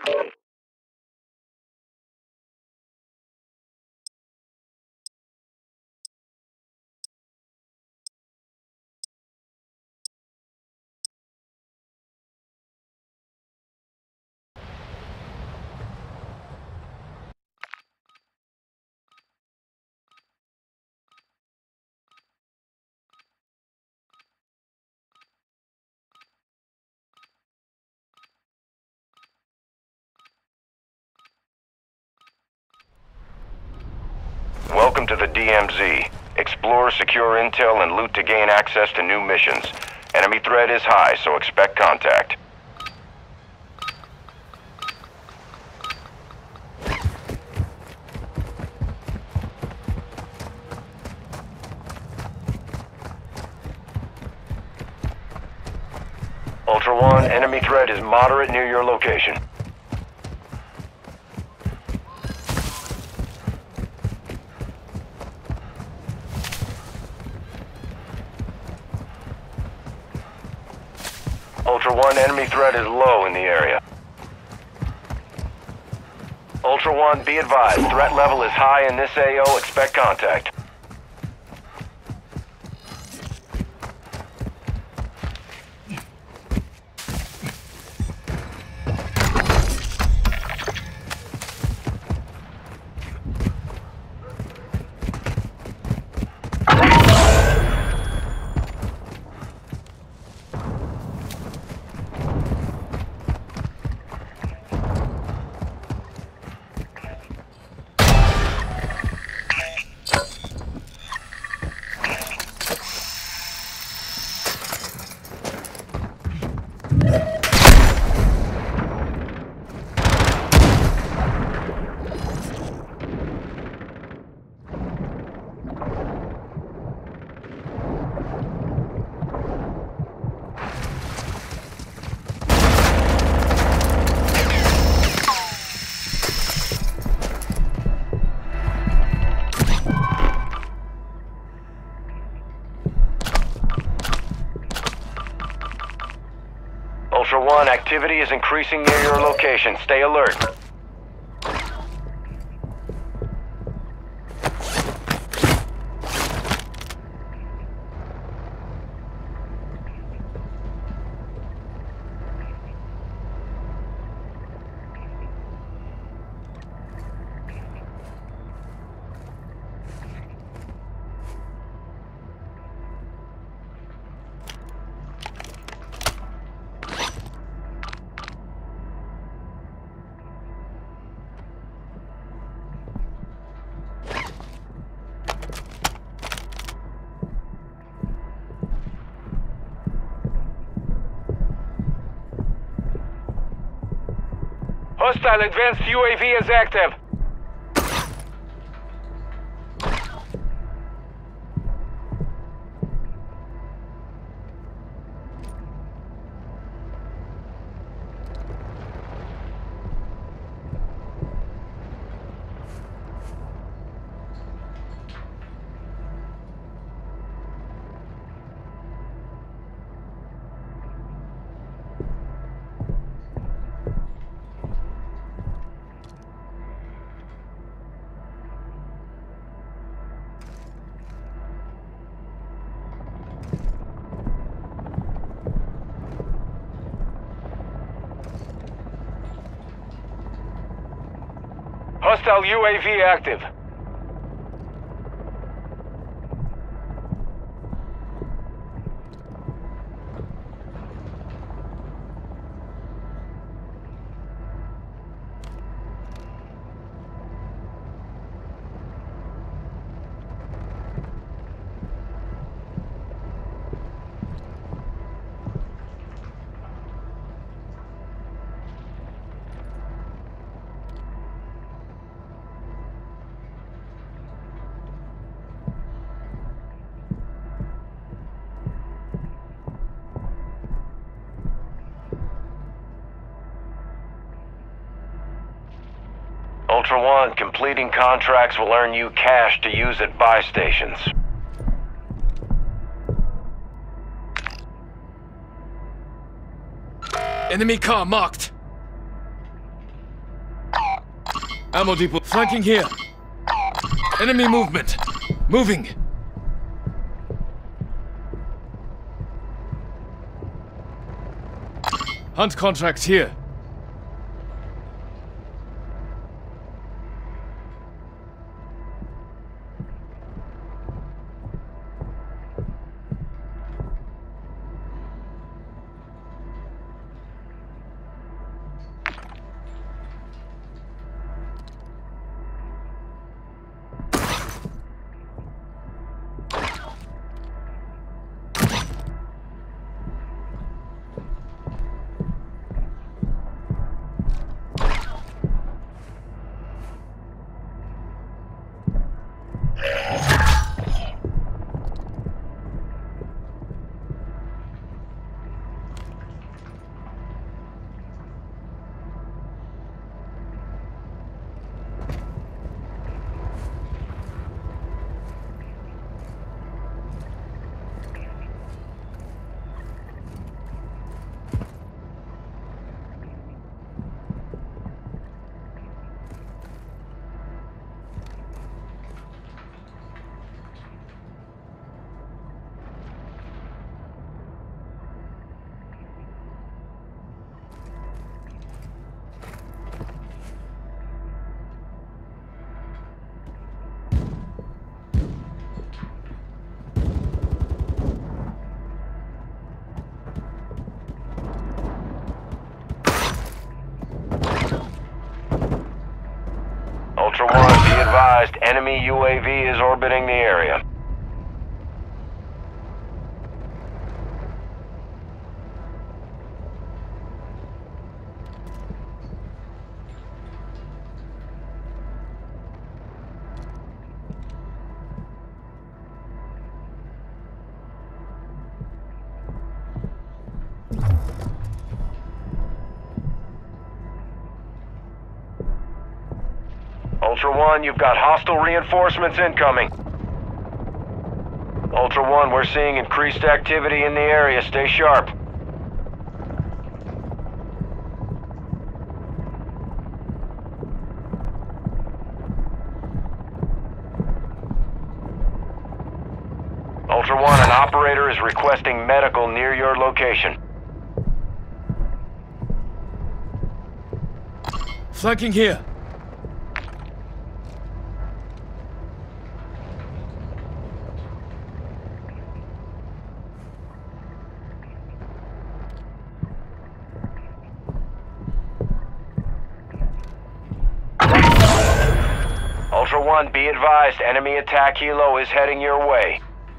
Welcome to the DMZ. Explore, secure intel, and loot to gain access to new missions. Enemy threat is high, so expect contact. Ultra One, enemy threat is moderate near your location. Ultra One, enemy threat is low in the area. Ultra One, be advised, threat level is high in this AO, expect contact. Ultra One, activity is increasing near your location. Stay alert. Hostile advanced UAV is active. Hostile UAV active. Ultra One, completing contracts will earn you cash to use at buy stations. Enemy car marked. Ammo depot flanking here. Enemy movement. Moving. Hunt contract here. Ultra One, be advised, enemy UAV is orbiting the area. Ultra One, you've got hostile reinforcements incoming. Ultra One, we're seeing increased activity in the area. Stay sharp. Ultra One, an operator is requesting medical near your location. Flanking here. Ultra One, be advised, enemy attack helo is heading your way.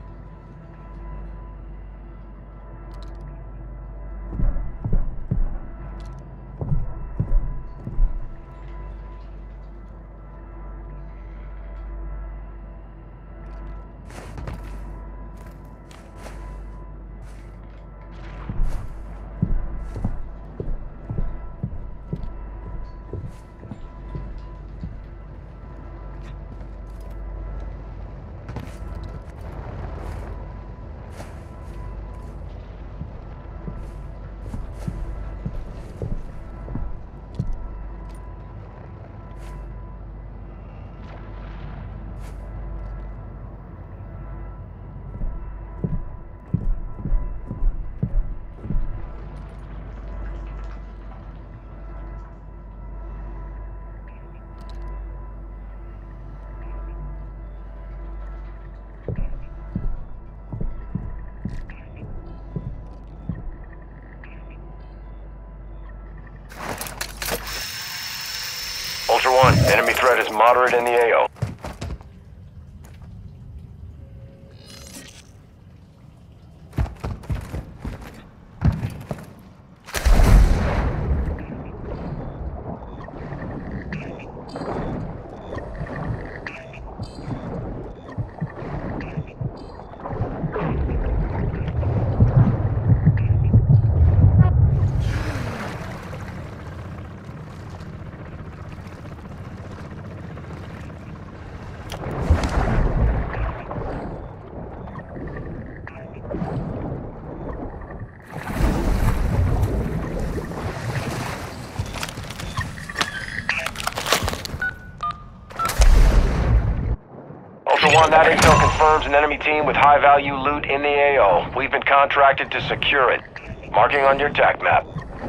Ultra One, enemy threat is moderate in the AO. that intel confirms an enemy team with high-value loot in the AO. We've been contracted to secure it. Marking on your TAC map.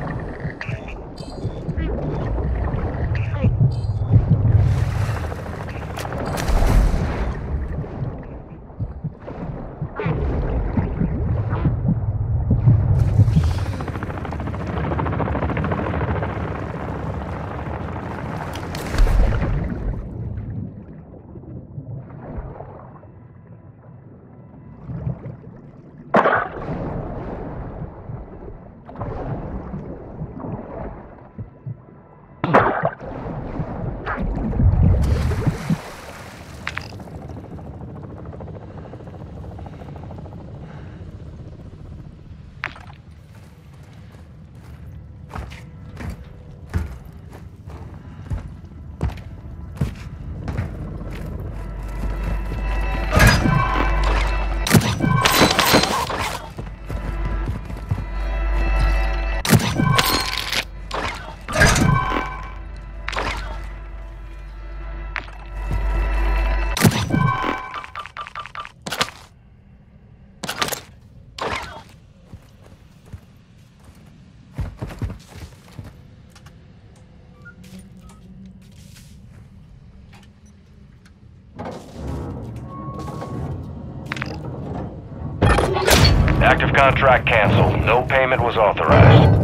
Active contract canceled. No payment was authorized.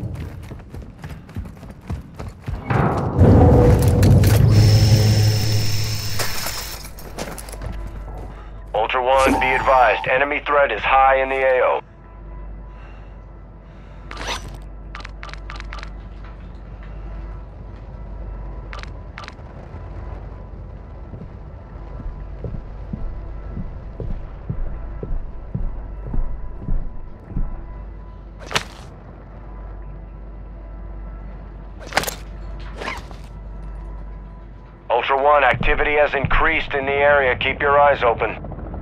Ultra One, be advised, enemy threat is high in the AO. Ultra One, activity has increased in the area. Keep your eyes open.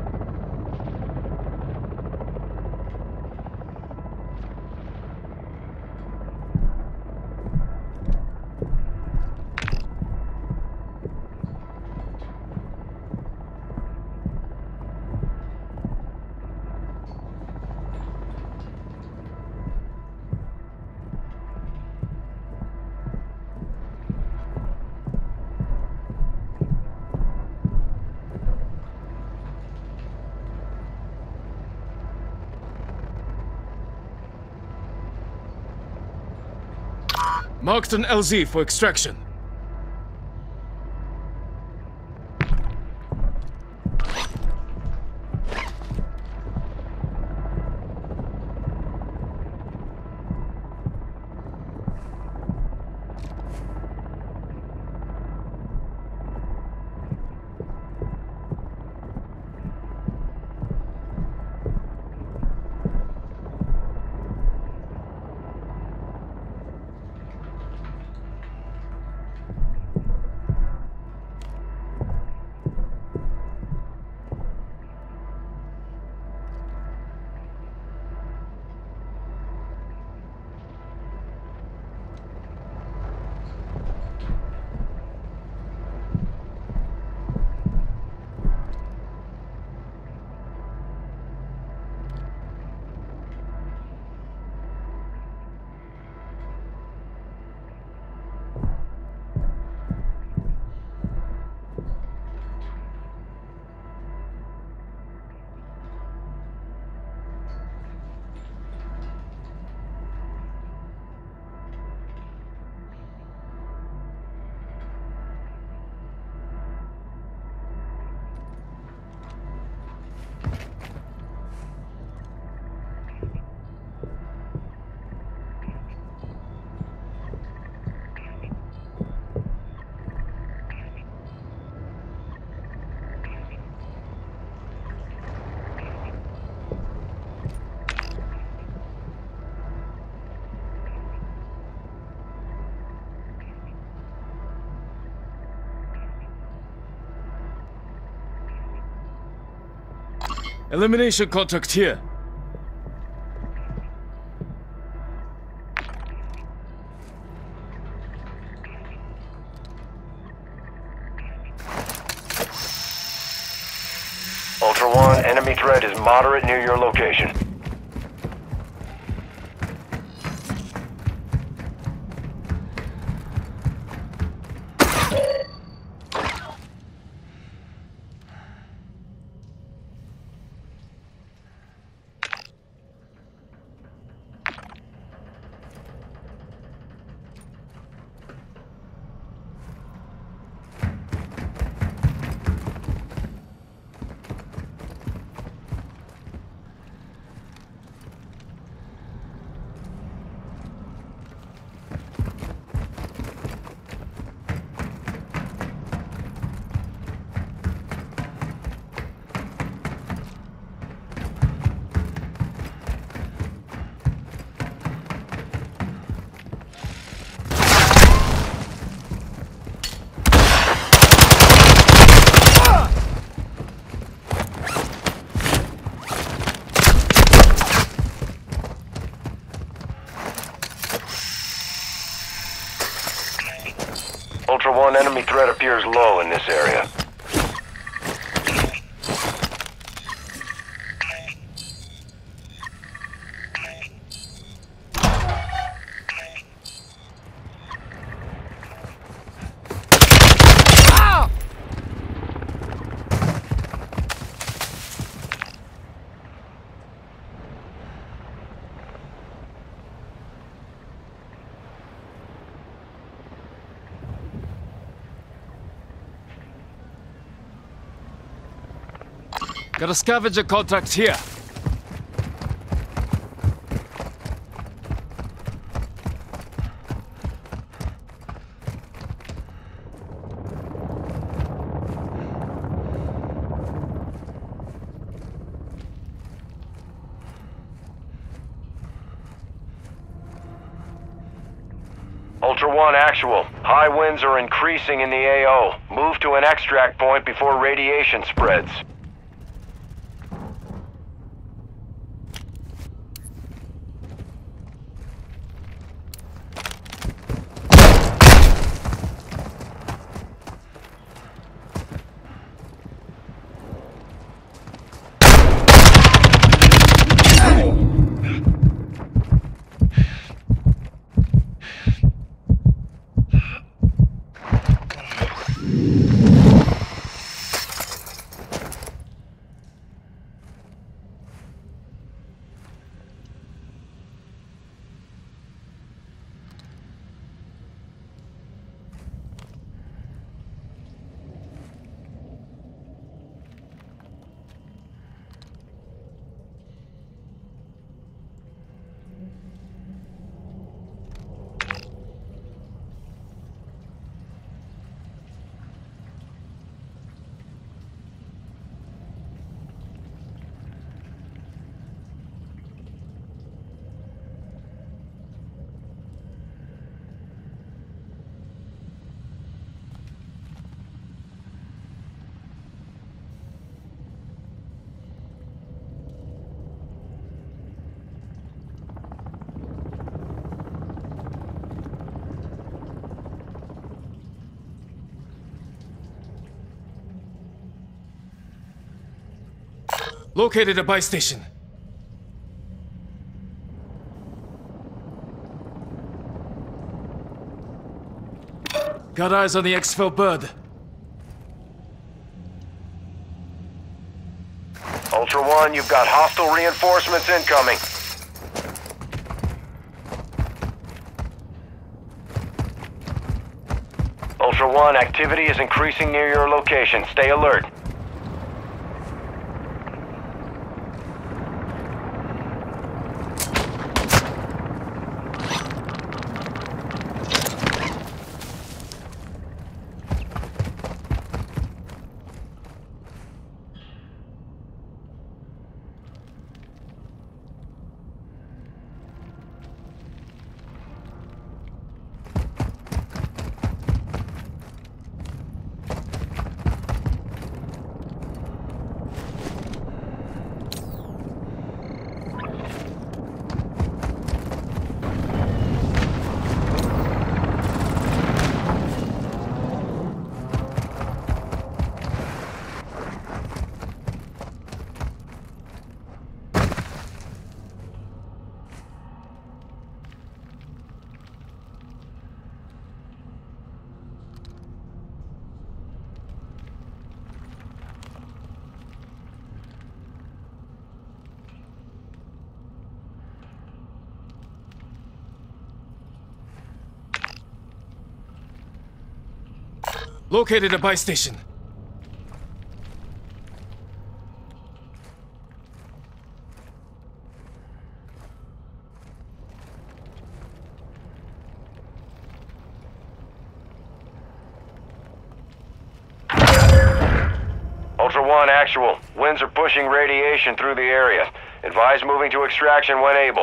Marked an LZ for extraction. Elimination contract here. Ultra One, enemy threat is moderate near your location. Ultra One, enemy threat appears low in this area. Got a scavenger contract here. Ultra One, actual. High winds are increasing in the AO. Move to an extract point before radiation spreads. Located a buy station. Got eyes on the exfil bird. Ultra One, you've got hostile reinforcements incoming. Ultra One, activity is increasing near your location. Stay alert. Located a buy station. Ultra One, actual. Winds are pushing radiation through the area. Advise moving to extraction when able.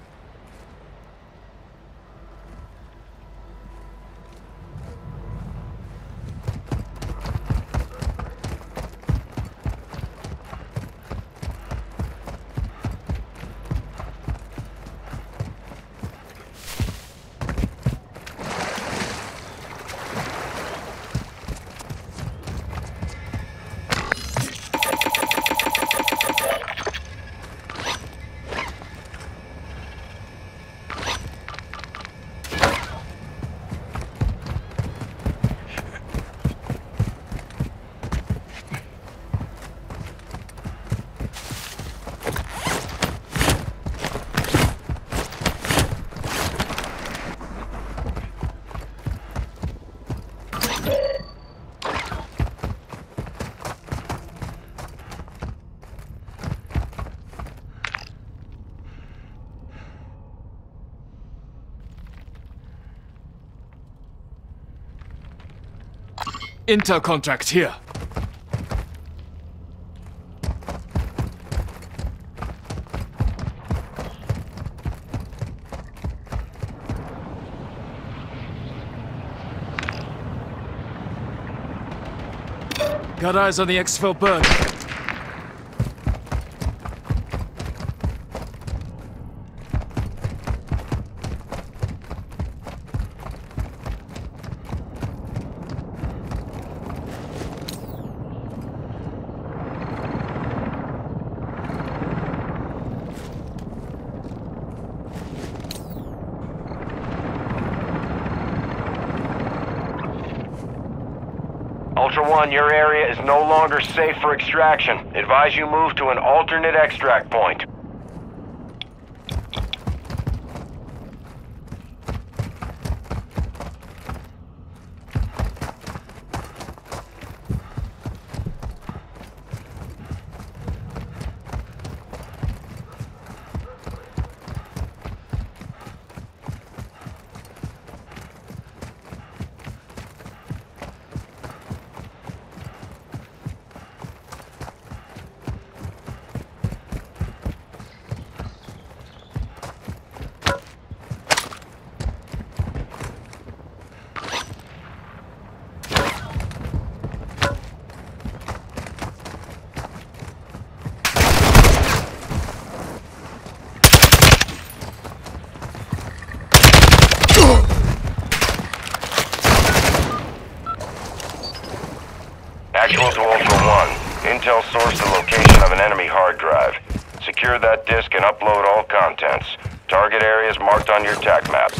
Intel contract here. Got eyes on the exfil burn. Ultra One, your area is no longer safe for extraction. Advise you move to an alternate extract point. Actual to Ultra One. Intel sourced the location of an enemy hard drive. Secure that disk and upload all contents. Target areas marked on your TAC map.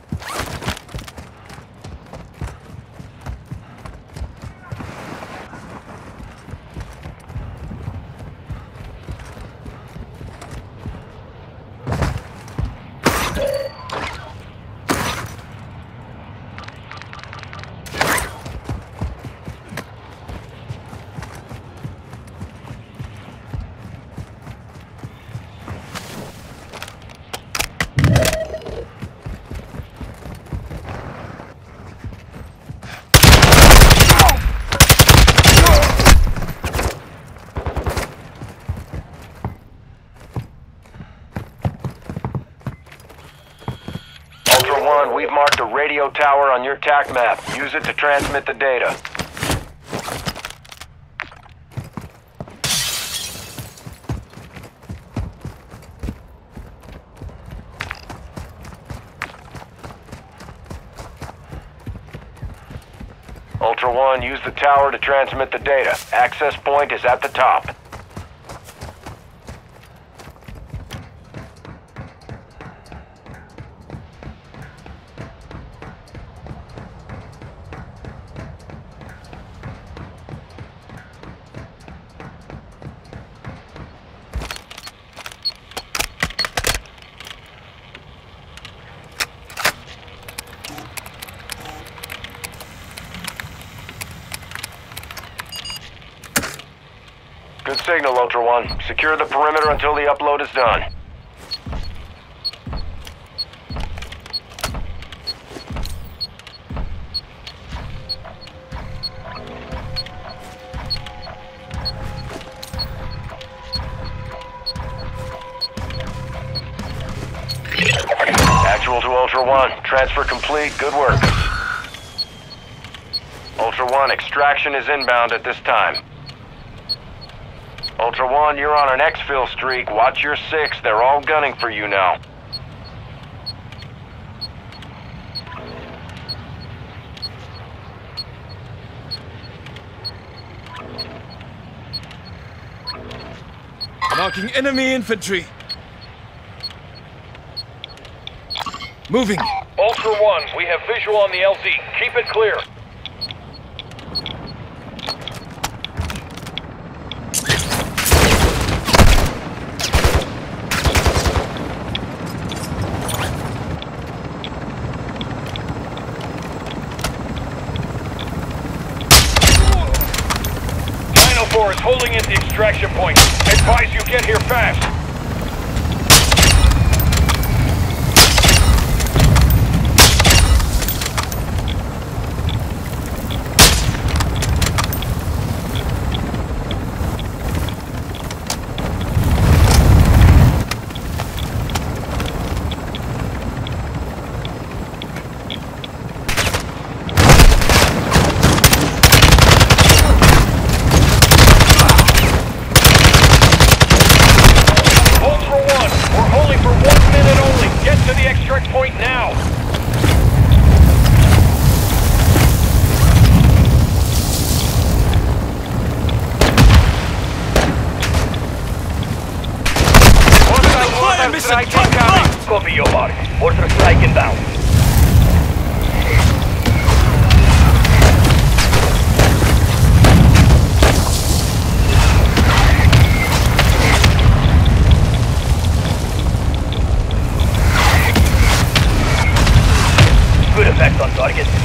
We've marked a radio tower on your TAC map. Use it to transmit the data. Ultra One, use the tower to transmit the data. Access point is at the top. Good signal, Ultra One. Secure the perimeter until the upload is done. Actual to Ultra One. Transfer complete. Good work. Ultra One, extraction is inbound at this time. Ultra One, you're on an exfil streak. Watch your 6. They're all gunning for you now. Marking enemy infantry. Moving. Ultra One, we have visual on the LZ. Keep it clear. Is holding at the extraction point. Advise you get here fast. Point now! Fire mission! Come! Copy your mark. Mortar strike inbound. Good effect on target.